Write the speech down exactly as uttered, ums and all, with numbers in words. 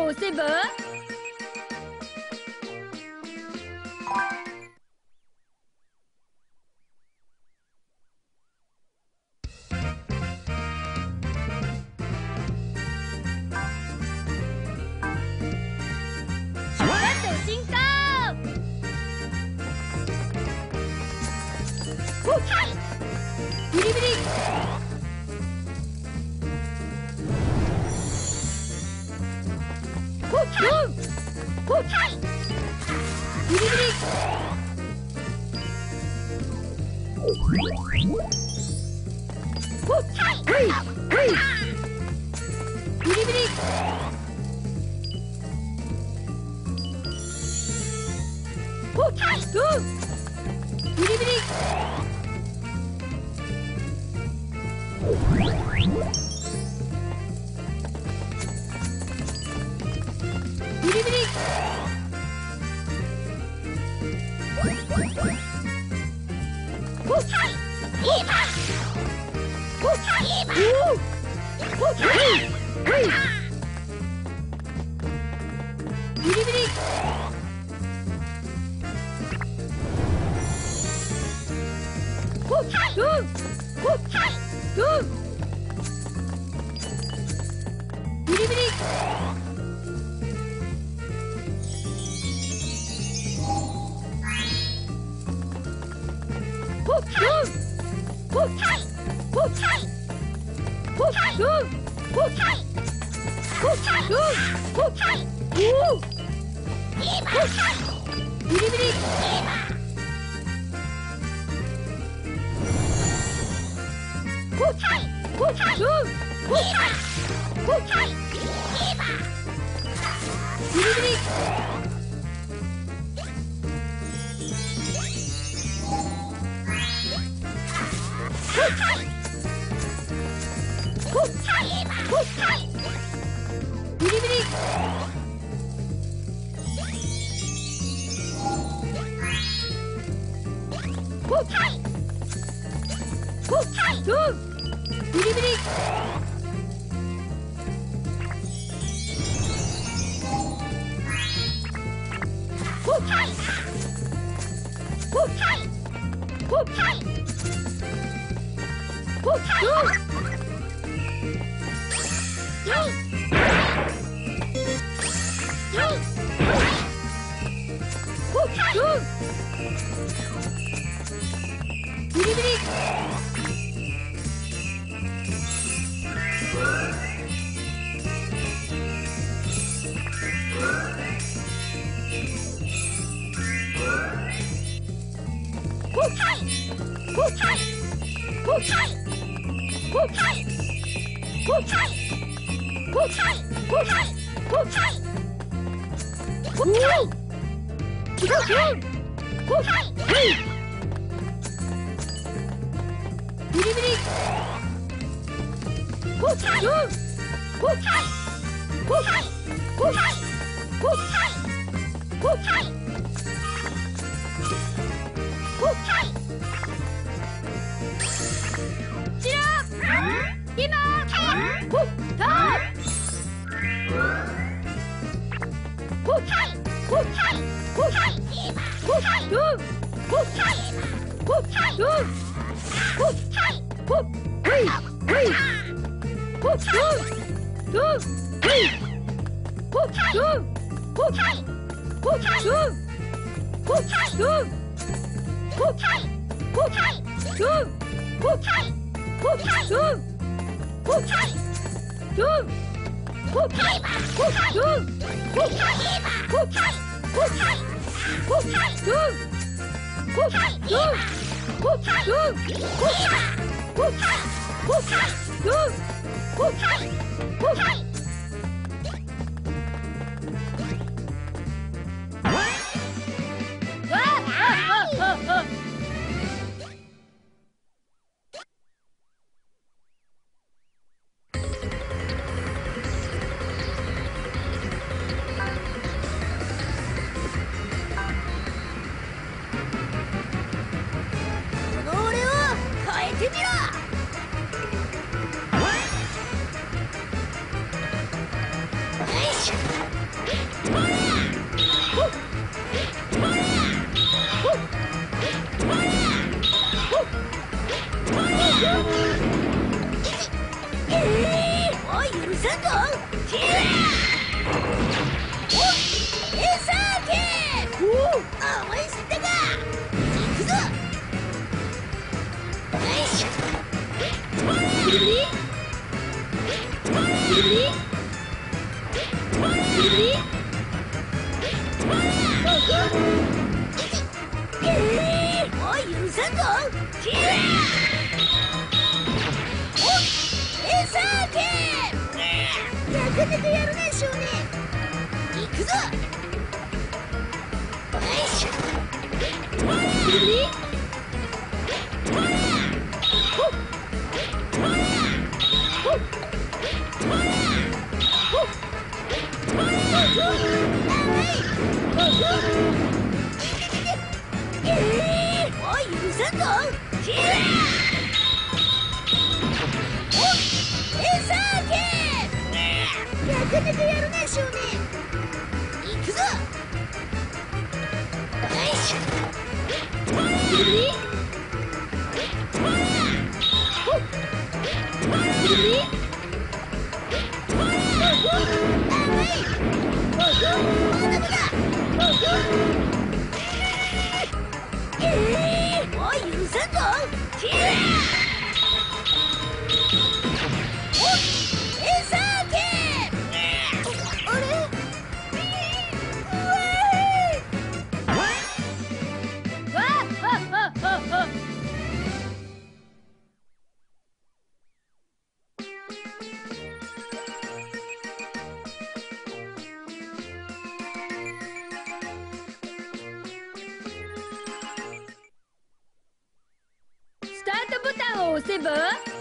押せば。ビリビリ。ほっほっビリビリ。ほっはいはいビリビリ。ほっドンビリビリ。ビリビリ。ほっはいほっはいほっはいはいビリビリ。ほっドンほっドンビリビリ。ほっドンほっほっほっドンほっほっドンほっおおビリビリ。ほっほっドンほっほっビリビリ。ほっほっほっビリビリ。ほっほっドンビリビリ。ほっほっほっほっドンドンドンほっドンビリビリ。ほっほっほっほっほっほっほっほっほっ違う違うほっはいビリビリ。ほっドンほっほっほっほっほっほっしろ今ほっとほっほっほっほっドンほっほっドンほっほっはいはいほっドンドンはいほっドンほっほっドンほっドンほっほっドンほっほっドンほっほっドンほっドンほっほっドンほっほっほっドンほっドンほっドンほっほっほっドンほっほっえー、おい許さんぞ。おっエサーケー。おお思い知ったか。行くぞ。よいしょ。ビリビリビリビリビリビリ。えー、おい許さんぞ。おっエサーケー。なかなかやるね少年。行くぞ。よいしょ。ビリビリほっほっほっえー、おい許さんぞ。おっエサーケー。なかなかやるね少年。行くぞ。よいしょ。ビリビリほっビリビリまだまだ。えー、おい許さんぞ。おっエサーケー。あれうわーわっはっはっはっは。スタートボタンを押せば